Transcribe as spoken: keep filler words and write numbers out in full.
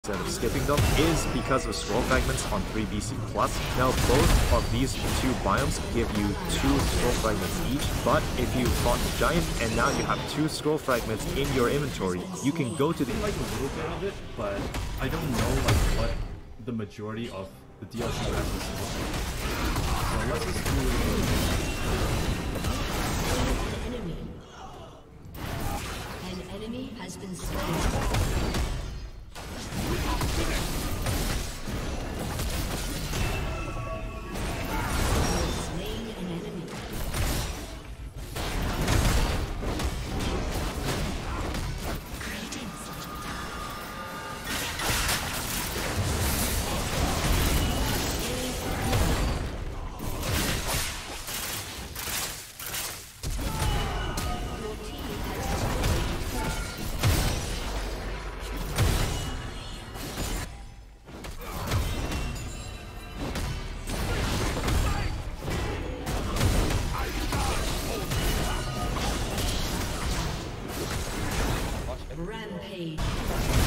instead of skipping them is because of scroll fragments on three B C plus. Now both of these two biomes give you two scroll fragments each, but if you fought the giant and now you have two scroll fragments in your inventory, you can go to the like a little bit of it, but I don't know like what the majority of the D L C actually is. So let's just do it. An enemy has been slain. Rampage.